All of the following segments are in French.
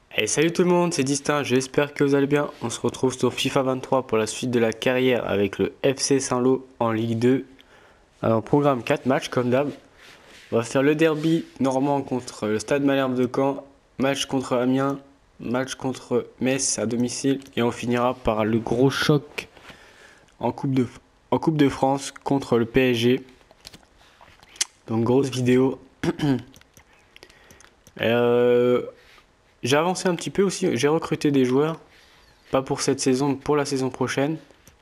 Et salut tout le monde, c'est Distinct, j'espère que vous allez bien. On se retrouve sur FIFA 23 pour la suite de la carrière avec le FC Saint-Lô en Ligue 2. Alors, programme 4 matchs comme d'hab. On va faire le derby normand contre le Stade Malherbe de Caen, match contre Amiens, match contre Metz à domicile et on finira par le gros choc en Coupe de France contre le PSG. Donc grosse vidéo. Euh, j'ai avancé un petit peu aussi, j'ai recruté des joueurs. Pas pour cette saison, mais pour la saison prochaine.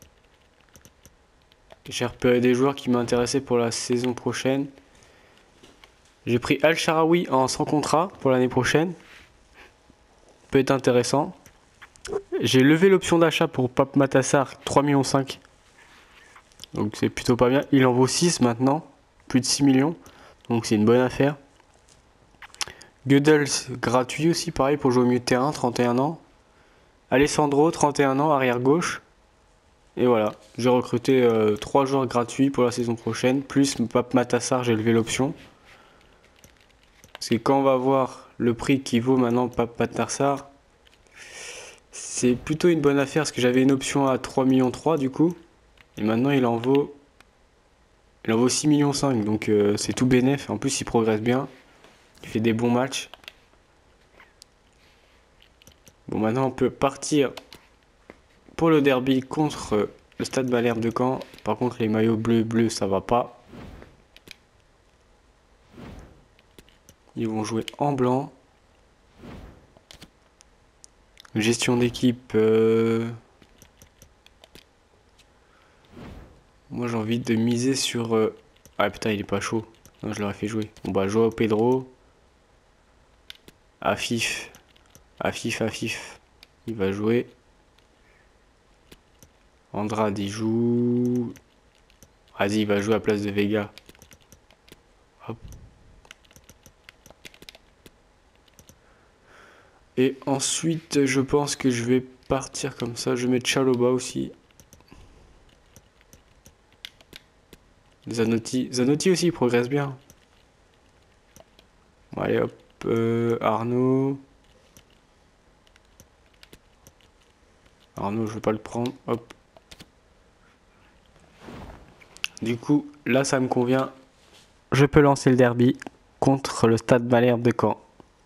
J'ai repéré des joueurs qui m'intéressaient pour la saison prochaine. J'ai pris Al Sharawi en sans contrat pour l'année prochaine. Peut être intéressant. J'ai levé l'option d'achat pour Pape Matar, 3,5 millions. Donc c'est plutôt pas bien. Il en vaut 6 maintenant. Plus de 6 millions. Donc c'est une bonne affaire. Gödels, gratuit aussi, pareil pour jouer au milieu de terrain, 31 ans. Alessandro, 31 ans, arrière gauche. Et voilà, j'ai recruté 3 joueurs gratuits pour la saison prochaine, plus Pape Matar, j'ai levé l'option. Parce que quand on va voir le prix qui vaut maintenant Pape Matar, c'est plutôt une bonne affaire parce que j'avais une option à 3,3 millions du coup. Et maintenant il en vaut 6,5 millions. Donc c'est tout bénef. En plus il progresse bien. Il fait des bons matchs. Bon, maintenant on peut partir pour le derby contre le Stade Malherbe de Caen. Par contre les maillots bleus ça va pas. Ils vont jouer en blanc. Gestion d'équipe. Moi j'ai envie de miser sur... Ah putain il est pas chaud. Non, je l'aurais fait jouer. Bon bah Joao Pedro. Afif. Afif. Il va jouer. Andrade il joue. Vas-y il va jouer à la place de Vega. Hop. Et ensuite je pense que je vais partir comme ça. Je vais mettre Chalobah aussi. Zanotti aussi il progresse bien. Bon, allez hop. Arnaud. Arnaud je vais pas le prendre. Hop. Du coup là ça me convient. Je peux lancer le derby contre le Stade Malherbe de Caen.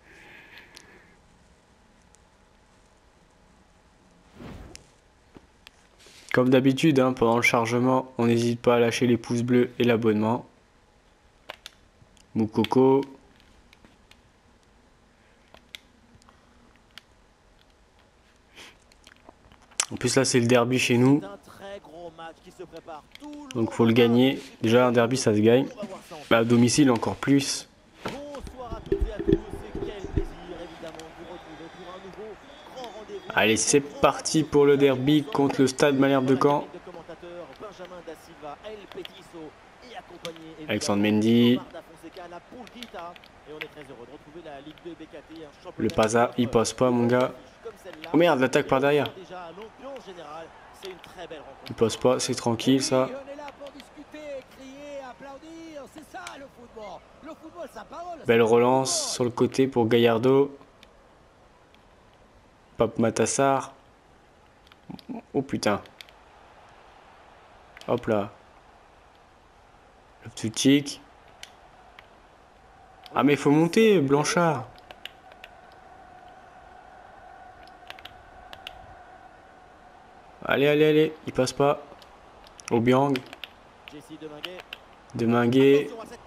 Comme d'habitude, hein, pendant le chargement, on n'hésite pas à lâcher les pouces bleus et l'abonnement. Moukoko. En plus là c'est le derby chez nous. Donc faut le gagner. Déjà un derby ça se gagne. Bah, à domicile encore plus. Allez c'est parti pour le derby contre le Stade Malherbe de Caen. Alexandre Mendy. Le Paza, il passe pas mon gars. Oh merde, l'attaque par derrière. Il passe pas, c'est tranquille ça. Belle relance sur le côté pour Gallardo. Pape Matar. Oh putain. Hop là. Le petit tic. Ah mais il faut monter, Blanchard. Allez, il passe pas. Obiang. Deminguet.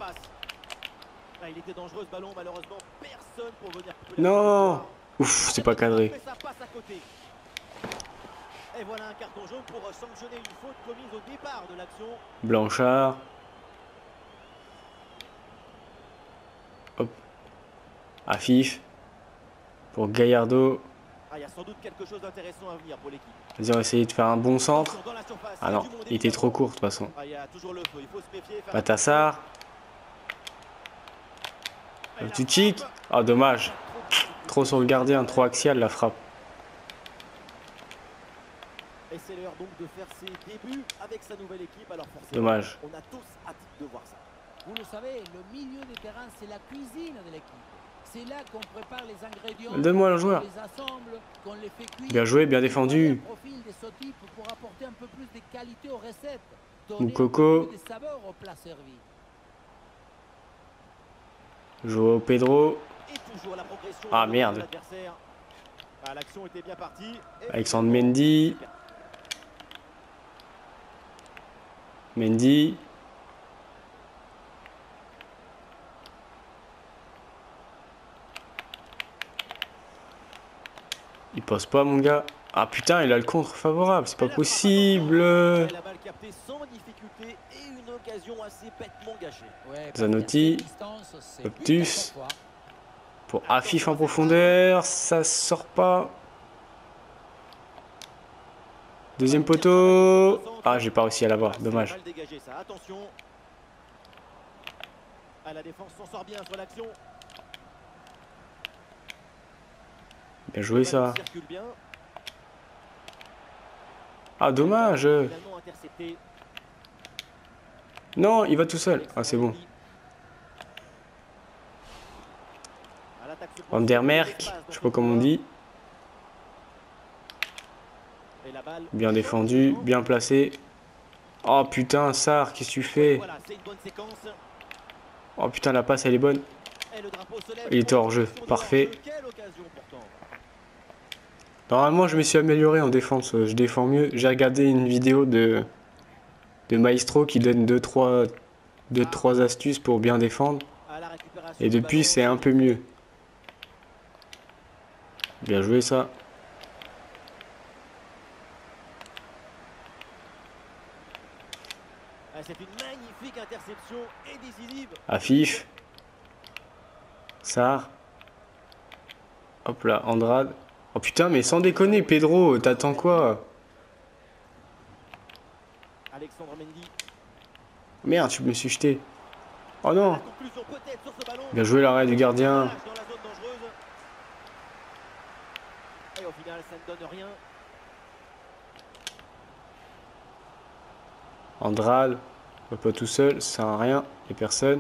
Non. Ouf, c'est pas cadré. Blanchard. Hop. Afif. Pour Gallardo. Vas-y, on va essayer de faire un bon centre. Ah non, il était trop court de toute façon. Matar. Le Tuchik. Ah, dommage. Trop sur le gardien, trop axial la frappe. Et c'est l'heure donc de faire ses débuts avec sa nouvelle équipe. Alors forcément, dommage. On a tous hâte de voir ça. Vous le savez, le milieu de terrain, c'est la cuisine de l'équipe. C'est là qu'on prépare les ingrédients. Donne-moi le joueur. On les assemble, qu'on les fait cuire. Bien joué, bien défendu. Un profil de ce type pour apporter un peu plus de qualité aux recettes. Moukoko. Donner un peu plus de saveur au plat servi. Joao Pedro. Et toujours la progression Ah, de merde. l'adversaire. Ah, l'action était bien partie. Et Alexandre Mendy. Mendy. Il passe pas, mon gars. Ah putain, il a le contre favorable. C'est pas possible. la balle captée sans difficulté et une occasion assez bêtement gâchée. Ouais, Zanotti. distance, c'est Optus. but à chaque fois. Pour Afif en profondeur. Ça sort pas. Deuxième poteau. Ah, j'ai pas réussi à l'avoir. Dommage. Mal dégagé, ça. Attention. Ah, la défense s'en sort bien sur l'action. Bien joué, ça. Circule bien. Ah, dommage. Finalement intercepté. Non, il va tout seul. Ah, c'est bon. À l'attaque se Van der Merk. Je sais pas comment on dit. Et la balle. Bien défendu. Bien placé. Oh putain, Sarr, qu'est-ce que tu fais? Voilà, c'est une bonne séquence. Oh putain, la passe, elle est bonne. Et le drapeau se lève. Il était hors jeu. Parfait. Quelle occasion pourtant. Normalement, je me suis amélioré en défense. Je défends mieux. J'ai regardé une vidéo de Maestro qui donne 2-3 astuces pour bien défendre. À la récupération Et du depuis, ballon. c'est un peu mieux. Bien joué, ça. Ah, c'est une magnifique interception et décisive. Afif. Sarr. Hop là, Andrade. Oh putain, mais sans déconner, Pedro, t'attends quoi? Alexandre Mendy. Merde, je me suis jeté. Oh non. La conclusion peut-être sur ce ballon. Bien joué l'arrêt du gardien. Dans la zone dangereuse. Et au final, ça ne donne rien. Andrade. Pas tout seul, ça sert à rien. Il n'y a personne.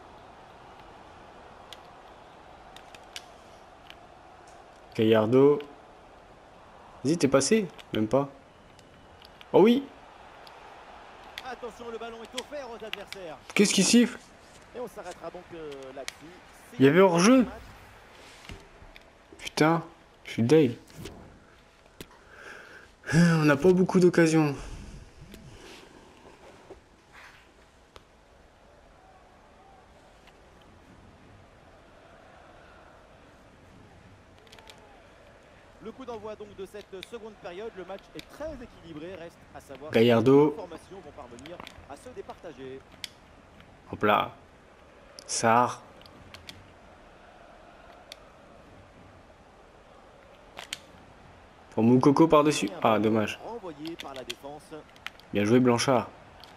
Gallardo. Vas-y, t'es passé? Même pas. Oh oui! Attention, le ballon est offert aux adversaires. Qu'est-ce qui siffle? Et on s'arrêtera donc là-dessus. Il y avait hors-jeu. Putain, je suis deg. On n'a pas beaucoup d'occasions. Le coup d'envoi donc de cette seconde période, le match est très équilibré, reste à savoir Gallardo. si les formations vont parvenir à se départager. Hop là. Sarr. Pour Moukoko par-dessus. Ah, dommage. Renvoyé par la défense. Bien joué, Blanchard.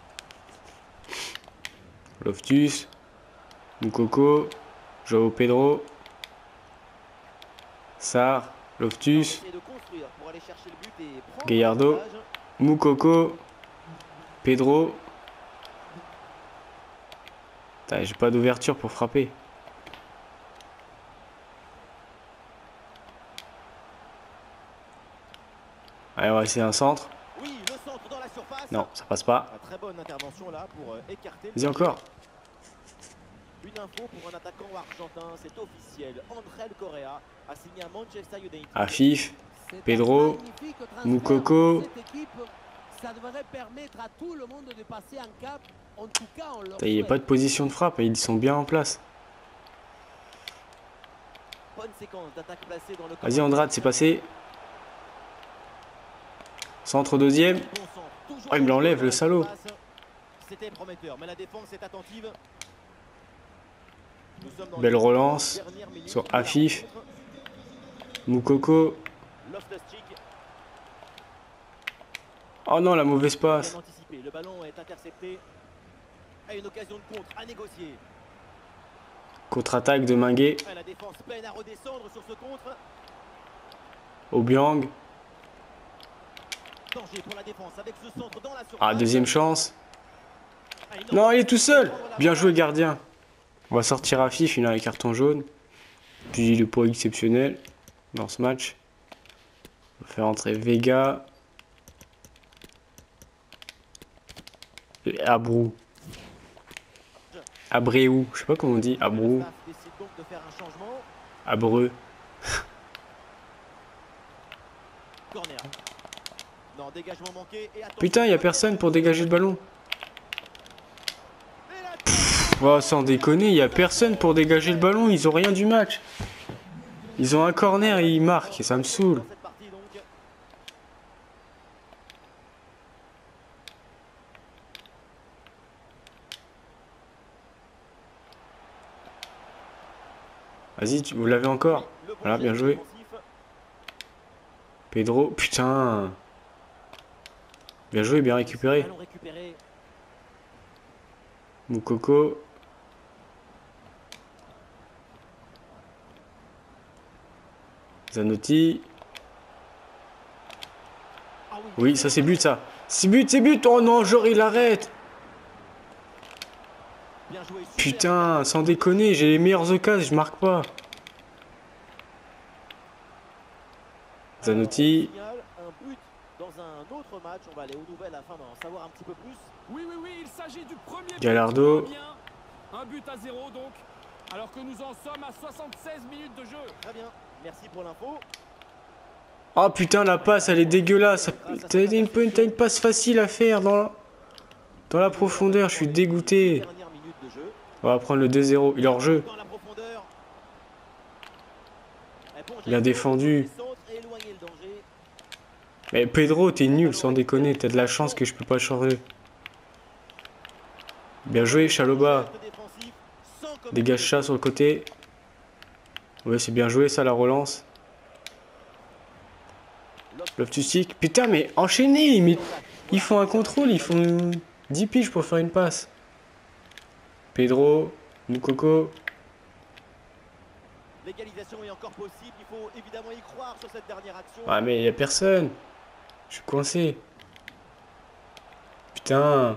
Loftus. Moukoko. Joao Pedro. Sarr. Loftus. Essayer de construire pour aller chercher le but et prendre Gallardo. l'avantage. Moukoko. Pedro. Putain, j'ai pas d'ouverture pour frapper. Allez, on va essayer un centre. Oui, le centre dans la surface. Non, ça passe pas. Ah, très bonne intervention là pour écarter. Vas-y encore. Une info pour un attaquant argentin, c'est officiel. André Correa a signé à Manchester United. Afif. C'est un Pedro, magnifique transfert Moukoko. pour cette équipe. Ça devrait permettre à tout le monde de passer un cap. En tout cas, on leur Il n'y a pas de position de frappe, ils sont bien en place. Bonne séquence d'attaque placée dans le Vas-y Andrade, c'est passé. Centre deuxième. Bon centre, toujours Oh, il me l'enlève, dans le la salaud. surface. C'était prometteur, mais la défense est attentive. Nous sommes dans Belle les relance dernières minutes sur de la Afif. rencontre. Moukoko. Loftus-Cheek, Oh non, la mauvaise passe. bien anticipé. Le ballon est intercepté. A une occasion de contre à négocier. Contre-attaque de Minguet. Ah, la défense peine à redescendre sur ce contre. Obiang. Danger pour la défense avec ce centre dans la surface. Ah, deuxième chance. Ah, Non, il est tout seul. Bien joué gardien. On va sortir Afif, il a un carton jaune. Puis le poids exceptionnel dans ce match. On va faire entrer Vega. Et Abreu. Abreu, je sais pas comment on dit. Le Abreu. staff décide donc de faire un changement. Abreu. Corner. Non, dégagement manqué. Et attention, Putain, y a personne pour dégager le ballon. Et la tête. Oh, sans déconner, y a personne pour dégager le ballon. Ils ont rien du match. Ils ont un corner et ils marquent. Et ça me saoule. Dans cette partie, donc. Vas-y, vous l'avez encore. Le bon Voilà, bien geste joué. défensif. Pedro, putain. Bien joué, bien récupéré. Ballon récupéré. Moukoko. Zanotti. Ah Oui, ça c'est but ça. C'est but, c'est but. Oh non, genre il arrête. Bien joué, super. Putain, sans déconner, j'ai les meilleures occasions, je marque pas. Zanotti. On signale un but dans un autre match. On va aller aux nouvelles afin d'en savoir un petit peu plus. Oui, oui, oui, il s'agit du premier Gallardo. but. Bien. Un but à 0 donc, alors que nous en sommes à 76 minutes de jeu. Très bien. Merci pour l'info. Oh putain, la passe, elle est dégueulasse. T'as une passe facile à faire dans la profondeur, je suis dégoûté. Dernière minute de jeu. On va prendre le 2-0. Il est hors jeu. Dans la profondeur. Il a défendu. Centre et éloigner le danger. Mais Pedro, t'es nul, sans déconner. T'as de la chance que je peux pas changer. Bien joué, Chaloba. Geste défensif, sans commettre Dégage ça sur le côté. Ouais, c'est bien joué ça, la relance. Loftus-Cheek. Putain, mais enchaînez. Ils font un contrôle, ils font 10 piges pour faire une passe. Pedro, Moukoko. L'égalisation est encore possible. Il faut évidemment y croire sur cette dernière action. Ah, mais y a personne. Je suis coincé. Putain.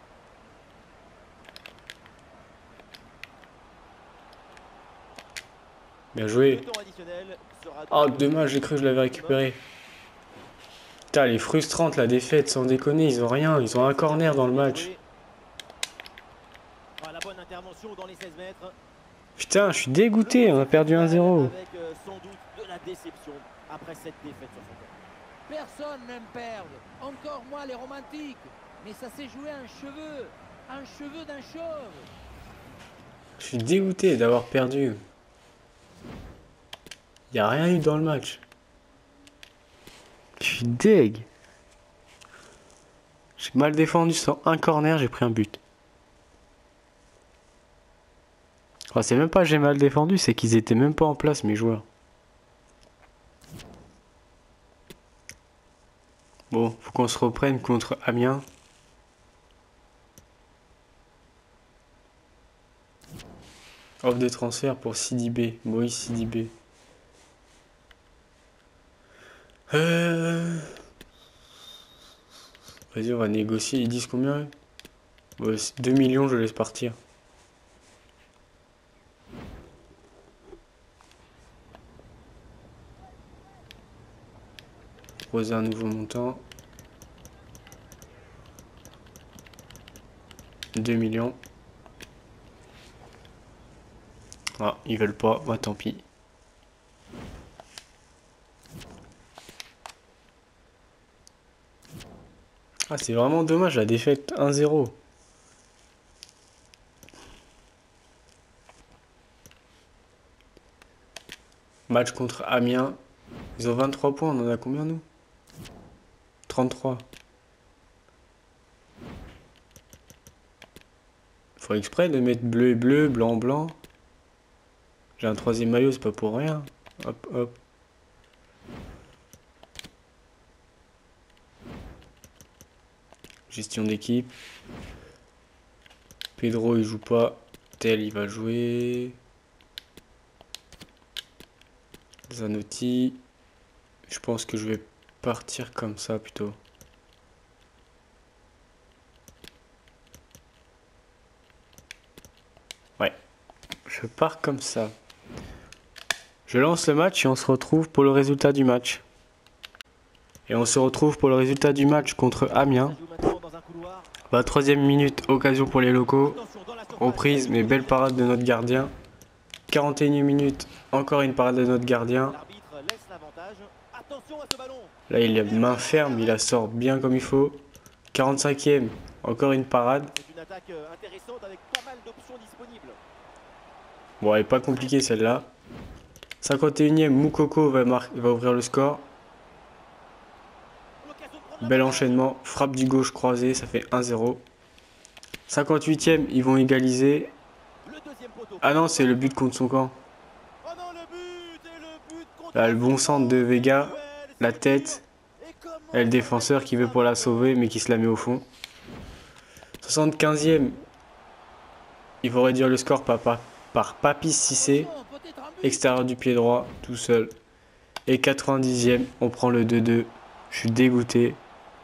Bien joué. Le temps additionnel sera Oh, donc- dommage, j'ai cru que je l'avais récupéré. Putain, elle est frustrante la défaite, sans déconner, ils ont rien. Ils ont un corner dans le match. Ah, la bonne intervention dans les 16 mètres. Putain, je suis dégoûté, on a perdu 1-0. Avec sans doute de la déception après cette défaite sur son camp. Personne n'aime perdre, encore moins les romantiques. Mais ça s'est joué un cheveu d'un chauve. Je suis dégoûté d'avoir perdu. Il a rien eu dans le match. Je suis deg. J'ai mal défendu sur un corner, j'ai pris un but. Oh, c'est même pas j'ai mal défendu, c'est qu'ils étaient même pas en place mes joueurs. Bon, faut qu'on se reprenne contre Amiens. Offre de transfert pour Sidibé, Moïse Sidibé. Vas-y, on va négocier. Ils disent combien? Ouais, 2 millions, je laisse partir. Proposer un nouveau montant. 2 millions. Ah, ils veulent pas. Bah, tant pis. Ah, c'est vraiment dommage la défaite 1-0. Match contre Amiens. Ils ont 23 points, on en a combien nous? 33. Faut exprès de mettre bleu et bleu, blanc, blanc. J'ai un troisième maillot, c'est pas pour rien. Hop, hop. Gestion d'équipe. Pedro il joue pas. Tel il va jouer. Zanotti. Je pense que je vais partir comme ça plutôt. Ouais. Je pars comme ça. Je lance le match et on se retrouve pour le résultat du match. Et on se retrouve pour le résultat du match contre Amiens. 23e minute, occasion pour les locaux. Reprise, mais belle parade de notre gardien. 41e minute, encore une parade de notre gardien. Là, il est main ferme, il la sort bien comme il faut. 45e, encore une parade. Bon, elle est pas compliquée celle-là. 51e, Moukoko va ouvrir le score. Bel enchaînement, frappe du gauche croisée, ça fait 1-0. 58e, ils vont égaliser. Ah non, c'est le but contre son camp. Là, le bon centre de Vega, la tête. Et le défenseur qui veut pour la sauver, mais qui se la met au fond. 75e, ils vont réduire le score par Papis Cissé. Extérieur du pied droit, tout seul. Et 90e, on prend le 2-2. Je suis dégoûté.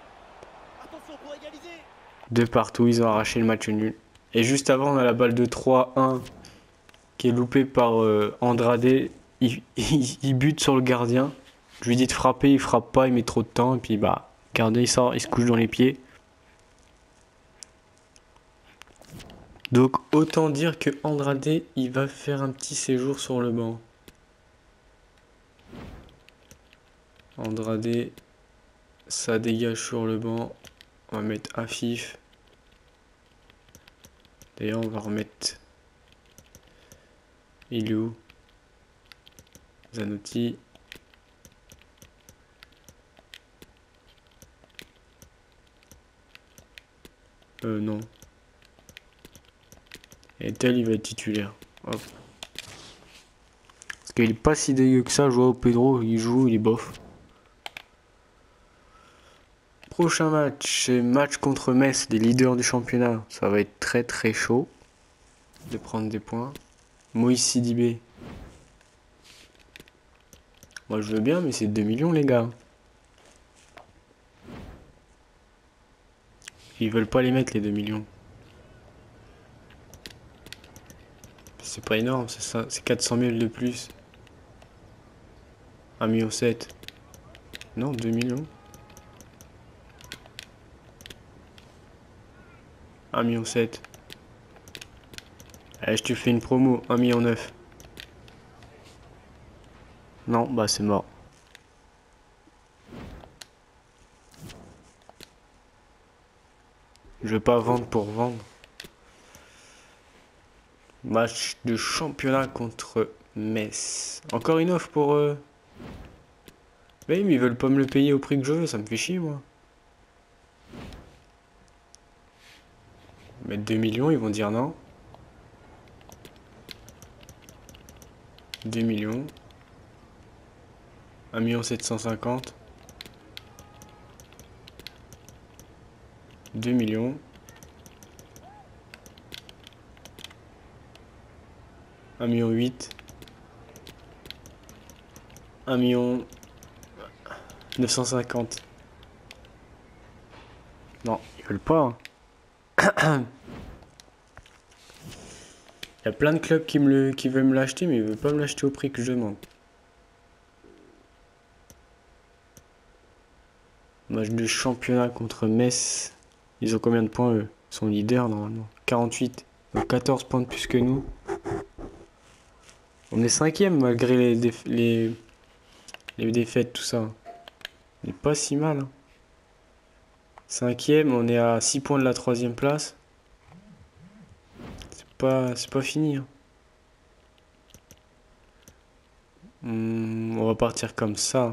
De partout, ils ont arraché le match nul. Et juste avant, on a la balle de 3-1 qui est loupée par Andrade. Il bute sur le gardien. Je lui dis de frapper, il frappe pas, il met trop de temps. Et puis, bah, le gardien, il sort, il se couche dans les pieds. Donc, autant dire que Andrade, il va faire un petit séjour sur le banc. Andrade, ça dégage sur le banc. On va mettre Afif. D'ailleurs, on va remettre Ilou, Zanotti. Non. Et tel, il va être titulaire. Hop. Parce qu'il est pas si dégueu que ça. Joao Pedro, il joue, il est bof. Prochain match, c'est match contre Metz, les leaders du championnat. Ça va être très très chaud de prendre des points. Moïse Sidibé. Moi je veux bien, mais c'est 2 millions les gars. Ils veulent pas les mettre les 2 millions. C'est pas énorme, c'est ça, c'est 400 000 de plus. 1,7 million. Non, 2 millions. 1,7 million. Allez, je te fais une promo, 1,9 million. Non, bah c'est mort. Je veux pas vendre pour vendre. Match de championnat contre Metz. Encore une offre pour eux. Oui, mais ils veulent pas me le payer au prix que je veux, ça me fait chier moi. Mettre 2 millions, ils vont dire non. 2 millions. 1,750 000. 2 millions. 1,8 million. 1,950 000. Non, ils veulent pas. Hein. Il y a plein de clubs qui veulent me l'acheter, mais ils veulent pas me l'acheter au prix que je demande. Match de championnat contre Metz. Ils ont combien de points eux? Ils sont leaders normalement. 48. Donc 14 points de plus que nous. On est 5ème malgré les défaites, tout ça. On n'est pas si mal. Hein. 5ème, on est à 6 points de la 3ème place. C'est pas fini. Hein. On va partir comme ça.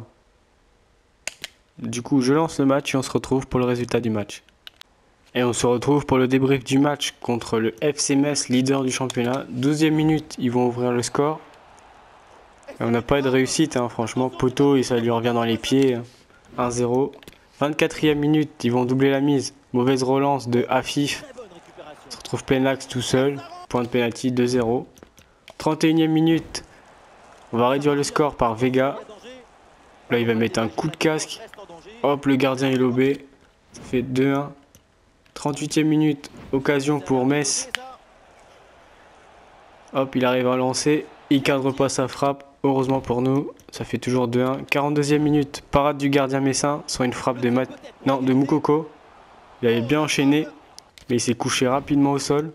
Du coup, je lance le match et on se retrouve pour le résultat du match. Et on se retrouve pour le débrief du match contre le FC Metz, leader du championnat. 12e minute, ils vont ouvrir le score. Et on n'a pas eu de réussite, hein, franchement. Poto, et ça lui revient dans les pieds. 1-0. 24e minute, ils vont doubler la mise. Mauvaise relance de Afif. On se retrouve plein axe tout seul. Point de pénalty, 2-0. 31e minute, on va réduire le score par Vega. Là, il va mettre un coup de casque. Hop, le gardien est lobé. Ça fait 2-1. 38e minute, occasion pour Metz. Hop, il arrive à lancer. Il cadre pas sa frappe. Heureusement pour nous, ça fait toujours 2-1. 42e minute, parade du gardien messin sur une frappe de de Moukoko. Il avait bien enchaîné, mais il s'est couché rapidement au sol.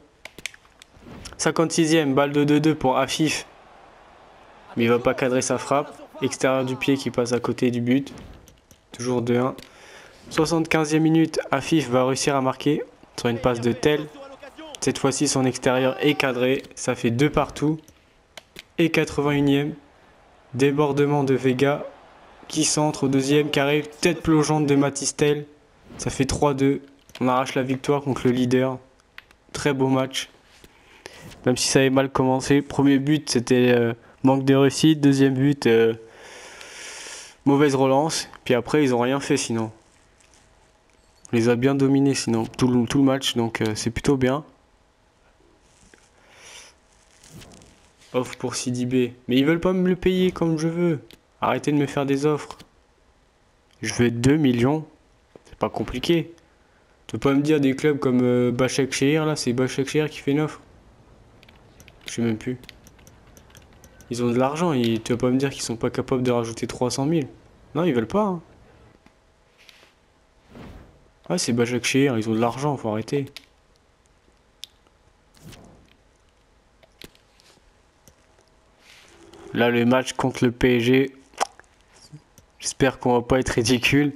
56e, balle de 2-2 pour Afif. Mais il va pas cadrer sa frappe. Extérieur du pied qui passe à côté du but. Toujours 2-1. 75e minute, Afif va réussir à marquer sur une passe de Tel. Cette fois-ci, son extérieur est cadré. Ça fait 2 partout. Et 81e, débordement de Vega qui centre au deuxième carré. Tête plongeante de Matistel. Ça fait 3-2. On arrache la victoire contre le leader. Très beau match. Même si ça avait mal commencé. Premier but, c'était manque de réussite. Deuxième but, mauvaise relance. Puis après, ils n'ont rien fait sinon. On les a bien dominés sinon. Tout le match. Donc c'est plutôt bien. Offre pour Sidibé. Mais ils veulent pas me le payer comme je veux. Arrêtez de me faire des offres. Je veux 2 millions. C'est pas compliqué. Tu peux pas me dire des clubs comme Başakşehir là. C'est Başakşehir qui fait une offre. Je sais même plus. Ils ont de l'argent. Tu vas pas me dire qu'ils sont pas capables de rajouter 300 000. Non, ils veulent pas. Hein. Ah, c'est Başakşehir. Ils ont de l'argent. Faut arrêter. Là, le match contre le PSG, j'espère qu'on va pas être ridicule.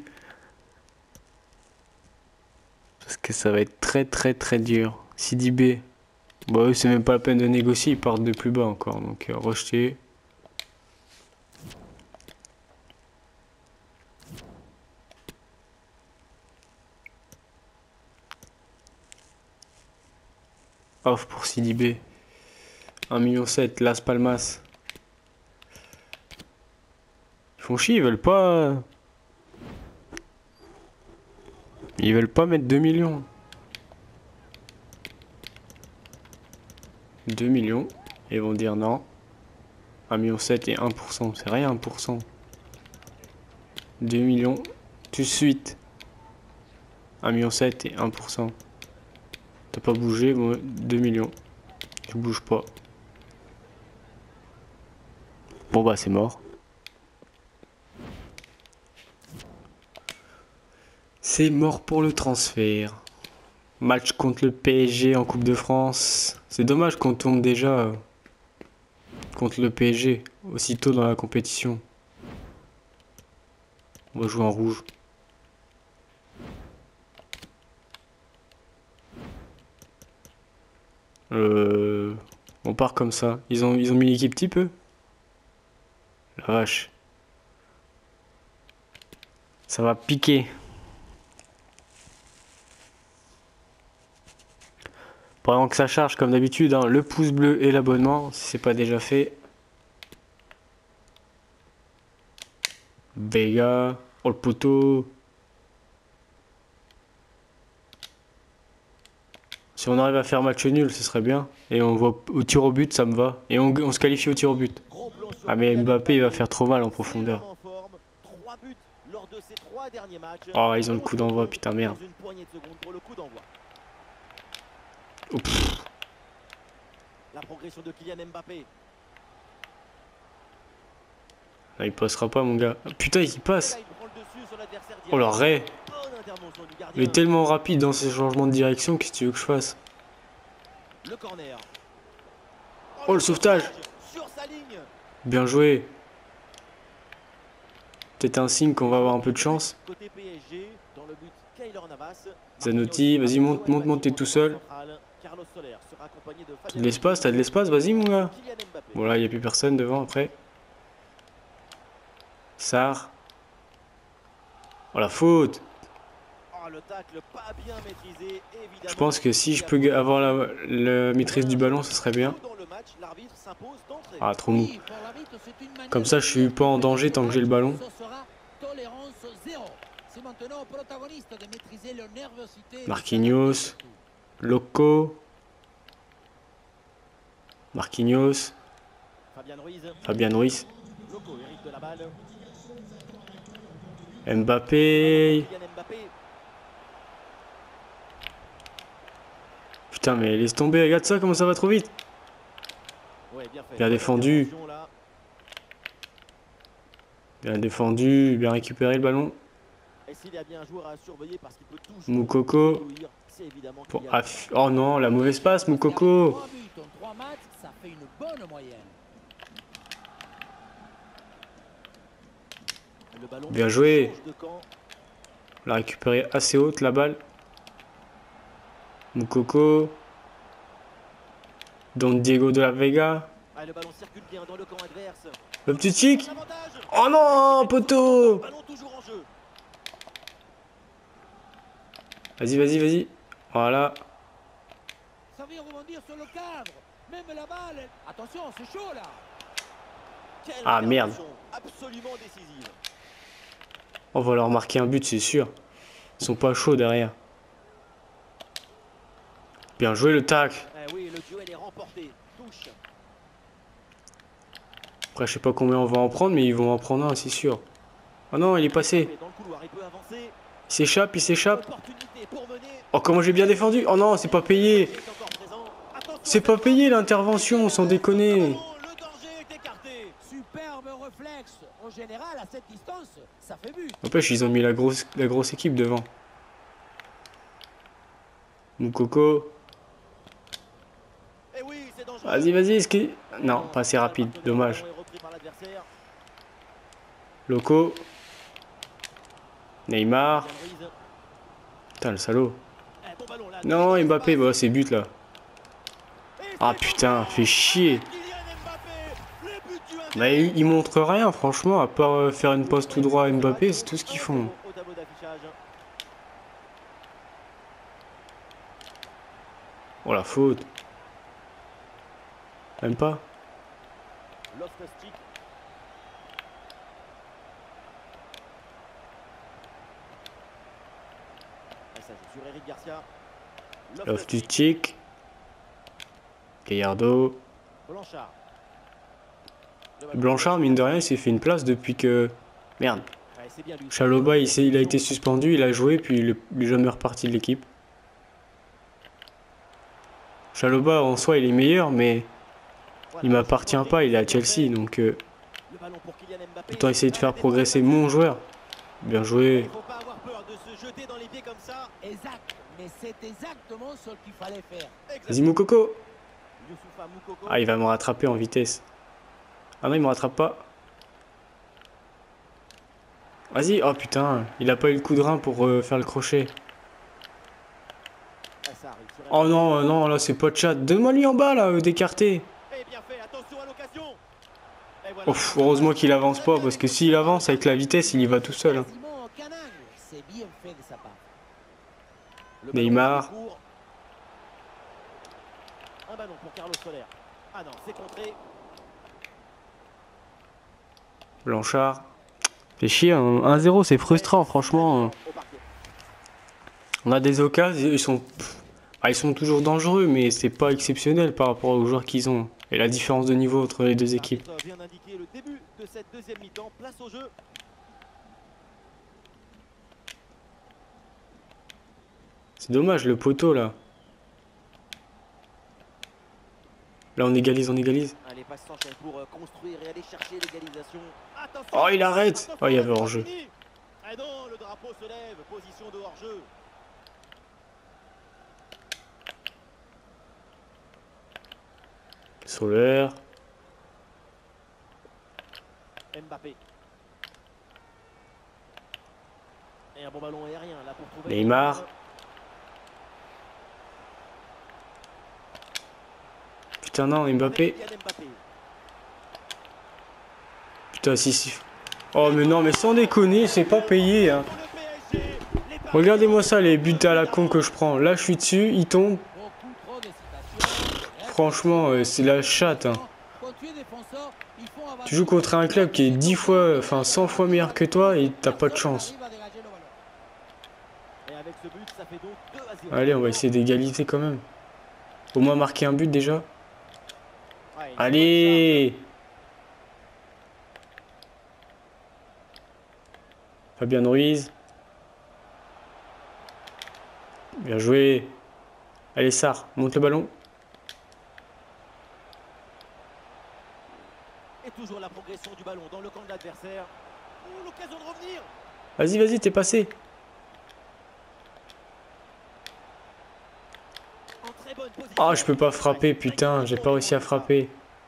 Parce que ça va être très dur. Sidibé, bah eux, c'est même pas la peine de négocier, ils partent de plus bas encore. Donc, rejeté. Off pour Sidibé. 1,7 million, Las Palmas. Ils font chier, ils veulent pas. Ils veulent pas mettre 2 millions. 2 millions. Et ils vont dire non. 1,7 million et 1%. C'est rien 1%. 2 millions. Tout de suite. 1,7 million et 1%. T'as pas bougé, bon, 2 millions. Je bouge pas. Bon bah c'est mort. C'est mort pour le transfert. Match contre le PSG en Coupe de France. C'est dommage qu'on tombe déjà contre le PSG aussitôt dans la compétition. On va jouer en rouge. On part comme ça. Ils ont mis l'équipe type eux. La vache. Ça va piquer. Pendant que ça charge comme d'habitude, hein, le pouce bleu et l'abonnement, si c'est pas déjà fait. Vega, oh le poteau. Si on arrive à faire match nul, ce serait bien. Et on va au tir au but, ça me va. Et on se qualifie au tir au but. Ah mais Mbappé, il va faire trop mal en profondeur. Oh, ils ont le coup d'envoi, putain merde. Oh, la progression de Kylian Mbappé. Ah, il passera pas mon gars. Putain il passe. Oh l'arrêt. Il est tellement rapide dans ses changements de direction. Qu'est-ce que tu veux que je fasse? Oh le sauvetage. Bien joué. Peut-être un signe qu'on va avoir un peu de chance. Zanotti, vas-y monte, t'es tout seul. T'as de l'espace, vas-y mon gars. Bon là, il n'y a plus personne devant après. Sarr. Oh la faute. Je pense que si je peux avoir la maîtrise du ballon, ce serait bien. Ah, trop mou. Comme ça, je suis pas en danger tant que j'ai le ballon. Marquinhos. Loco. Marquinhos. Fabian Ruiz. Mbappé. Putain mais laisse tomber, regarde ça comment ça va trop vite. Bien défendu. Bien défendu, bien récupéré le ballon. Et s'il y a bien un joueur à surveiller parce qu'il peut toujours Moukoko. éblouir, c'est évidemment Pour... Kylian. Oh non, la mauvaise passe, Moukoko. 3 buts en 3 matchs, ça fait une bonne moyenne. Le ballon Bien joué. change de camp. On l'a récupéré assez haute la balle. Moukoko. Don Diego de la Vega. Ah, le ballon circule bien dans le camp adverse. Le petit chic. Avantage. Oh non, poteau. Ballon toujours en jeu. Vas-y, vas-y, vas-y. Voilà. Ça vient rebondir sur le cadre. Même la balle. Attention, c'est chaud là. Quelle Ah, merde. intervention absolument décisive. On va leur marquer un but, c'est sûr. Ils sont pas chauds derrière. Bien joué le tacle. Eh oui, le duel est remporté. Touche. Après, je sais pas combien on va en prendre, mais ils vont en prendre un, c'est sûr. Oh non, il est passé. Dans le couloir, il peut avancer. Il s'échappe, il s'échappe. Opportunité pour mener. Oh, comment j'ai bien défendu. Oh non, c'est pas payé. Il est encore présent. Attention, C'est pas payé l'intervention, sans déconner. le danger est écarté. Superbe réflexe. En général, à cette distance, ça fait but. N'empêche, ils ont mis la grosse équipe devant. Moukoko. Eh oui, c'est dangereux. Vas-y, vas-y. Est-ce que... Non, pas assez rapide. Dommage. Le ballon est repris par l'adversaire. Loco. Neymar. Bien Ruiz. Putain, le salaud. Eh, bon ballon, là. Non, Mbappé, bah, c'est but là. Et Ah c'est putain, encore fait chier. Kylian Mbappé, le but du 1-0. Bah, ils montrent rien, franchement, à part faire une passe tout droit à Mbappé, c'est tout ce qu'ils font. Au tableau d'affichage. Oh la faute. Même pas. Loftus-Cheek. Ah, ça joue sur Eric Garcia. Loftus-Cheek. Gallardo. Blanchard. Blanchard, mine de rien, il s'est fait une place depuis que... Merde. Ouais, c'est bien lui. Chaloba, il a été suspendu, il a joué, puis il est jamais reparti de l'équipe. Chaloba, en soi, il est meilleur, mais il m'appartient pas, il est à Chelsea, donc Le ballon pour Kylian Mbappé. autant essayer de faire progresser mon joueur. Bien Il joué. faut pas avoir peur de se jeter dans les pieds comme ça. Exact. Mais c'est exactement ce qu'il fallait faire. Vas-y, Moukoko. Youssoufa Moukoko. Ah, il va me rattraper en vitesse. Ah non, il me rattrape pas. Vas-y. Oh putain, il a pas eu le coup de rein pour faire le crochet. Ah, ça arrive sur Oh non, non, là, c'est pas de chat. Donne-moi lui en bas, là, d'écarter. Eh bien fait, attention à l'occasion. Et voilà. Ouf, heureusement qu'il avance pas, parce que s'il avance avec la vitesse, il y va tout seul. Hein. Quasiment aucun angle. C'est bien fait de sa part. Le ballon Neymar. est court. Un ballon pour Carlos Soler. Ah non, c'est contré. Blanchard. Fait chier, hein. 1-0, c'est frustrant, franchement. Au parquet. On a des occasions, ils sont toujours dangereux, mais c'est pas exceptionnel par rapport aux joueurs qu'ils ont. Et la différence de niveau entre les deux équipes. L'arbitre vient d'indiquer le début de cette deuxième mi-temps. Place au jeu. C'est dommage, le poteau, là. Là, on égalise, on égalise. Allez, passe s'enchaîne pour construire et aller chercher l'égalisation. Attention. Oh, il arrête. Attention, Oh, il y avait c'est hors-jeu. fini. Ah non, le drapeau se lève. Position de hors-jeu. Soler. Mbappé. Et un bon ballon aérien là pour trouver. Neymar. Putain, non, Mbappé. Kylian Mbappé. Putain, si. Oh, mais non, mais sans déconner, c'est pas payé. Hein. Pour le PSG, les paris- Regardez-moi ça, les buts à la con que je prends. Là, je suis dessus, il tombe. Beaucoup trop d'hésitation. Franchement, c'est la chatte. Hein. Quand tu es défenseur, il faut avoir... Tu joues contre un club qui est 10 fois, enfin 100 fois meilleur que toi et t'as pas de chance. Arrive à dégager le ballon. Et avec ce but, ça fait donc 2-0. Allez, on va essayer d'égaliser quand même. Au moins marquer un but déjà. Ouais, une Allez! Fabien Ruiz. Bien joué. Allez, Sarr, monte le ballon. Et toujours la progression du ballon dans le camp de l'adversaire. Ouh, l'occasion de revenir. Vas-y, vas-y, t'es passé. En très bonne position. Ah, je peux pas frapper, putain, j'ai pas réussi à frapper.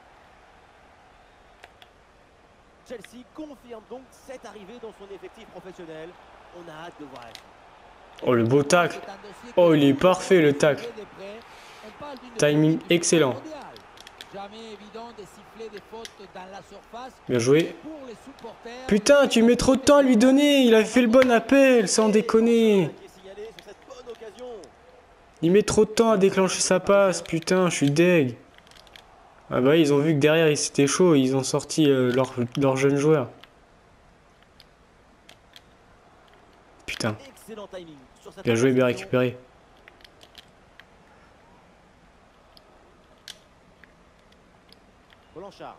Chelsea confirme donc cette arrivée dans son effectif professionnel. On a hâte de voir. Oh, le beau tacle. Oh, il est parfait, le tacle. Timing excellent. Jamais évident de siffler des fautes dans la surface. Bien joué. Pour les supporters, Putain, tu mets trop de temps à lui donner. Il a fait le bon appel, sans déconner. Qui est signalé sur cette bonne occasion. Il met trop de temps à déclencher sa passe. Putain, je suis deg. Ah bah, ils ont vu que derrière, c'était chaud. Ils ont sorti leur jeune joueur. Putain. Excellent timing sur cette Bien joué, bien interception. récupéré. Blanchard.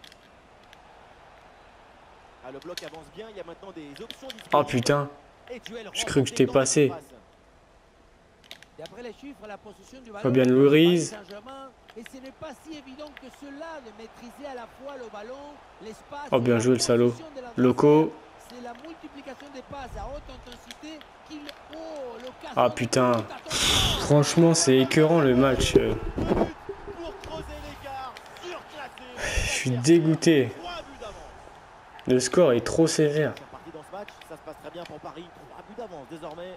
Ah, le bloc avance bien, il y a maintenant des options disponibles. Oh putain. Et duel J'ai cru que remporté j'étais dans la passé. surface. d'après les chiffres, la possession du ballon Fabien Louris. Paris Saint-Germain, et ce n'est pas si évident que cela de maîtriser à la fois le ballon, l'espace. Oh, bien et la joué, le salaud. position de l'adversaire. Loco. C'est la multiplication des passes à haute intensité qu'il. Oh, l'occasion Ah de putain. but, attention. Franchement, c'est écœurant le match. Pour creuser l'écart, surclassé. Je suis dégoûté. 3 buts d'avance. Le score est trop sévère. C'est reparti dans ce match, ça se passe très bien pour Paris. 3 buts d'avance désormais.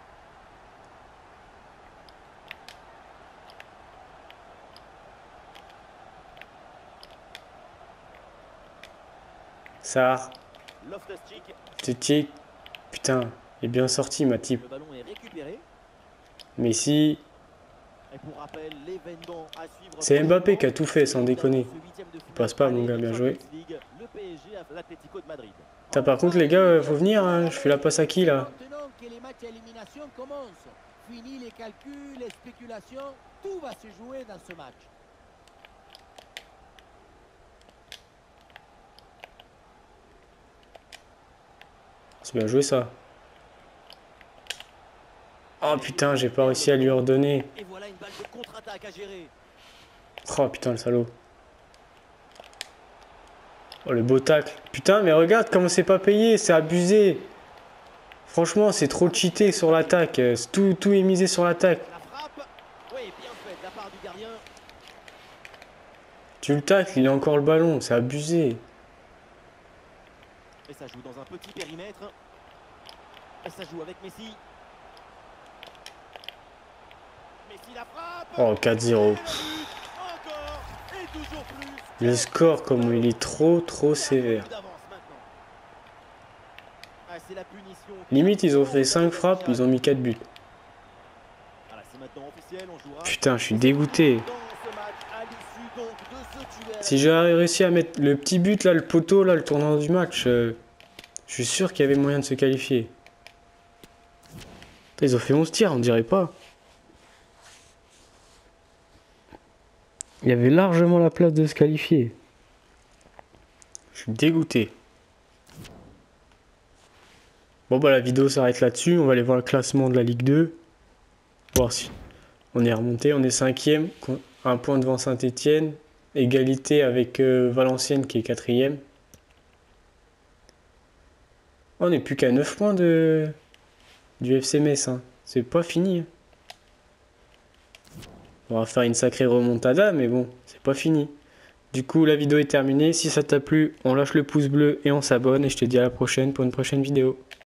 Sarr. Loftus-Cheek, Titi. Putain, il est bien sorti, ma type. le ballon est récupéré. Messi. Et pour rappel, l'événement à suivre. C'est Mbappé prochainement, qui a tout fait, sans déconner. ce huitième de finale Passe pas, mon aller gars, de bien joué. Champions League, le PSG à l'Atlético de Madrid. Putain, par contre, les gars, faut venir, hein. Je fais la passe à qui, là? Maintenant que les matchs à élimination commencent, fini les calculs, les spéculations, tout va se jouer dans ce match. C'est bien joué, ça. Oh putain, j'ai pas réussi à lui ordonner. Et voilà une balle de contre-attaque à gérer. Oh putain, le salaud. Oh, le beau tacle. Putain, mais regarde comment c'est pas payé, c'est abusé. Franchement, c'est trop cheaté sur l'attaque. Tout est misé sur l'attaque. La frappe, oui, bien fait de la part du gardien. Tu le tacles, il a encore le ballon, c'est abusé. Et ça joue dans un petit périmètre. Et ça joue avec Messi. Messi la frappe. Oh, 4-0. Et le but, encore et toujours plus. Le score, comme il est trop sévère. Ah, c'est la punition. Limite, ils ont fait 5 frappes, ils ont mis 4 buts. Voilà, c'est maintenant officiel, on jouera Putain, je suis dégoûté. dans ce match à l'issue donc de ce duel. Si j'avais réussi à mettre le petit but, là, le poteau, là, le tournant du match, je suis sûr qu'il y avait moyen de se qualifier. Putain, ils ont fait 11 tirs, on dirait pas. Il y avait largement la place de se qualifier. Je suis dégoûté. Bon bah la vidéo s'arrête là-dessus. On va aller voir le classement de la Ligue 2. Voir si on est remonté. On est 5e, un point devant Saint-Etienne. Égalité avec Valenciennes qui est 4e. On n'est plus qu'à 9 points du FC Metz. Hein. C'est pas fini. Hein. On va faire une sacrée remontada, mais bon, c'est pas fini. Du coup, la vidéo est terminée. Si ça t'a plu, on lâche le pouce bleu et on s'abonne. Et je te dis à la prochaine pour une prochaine vidéo.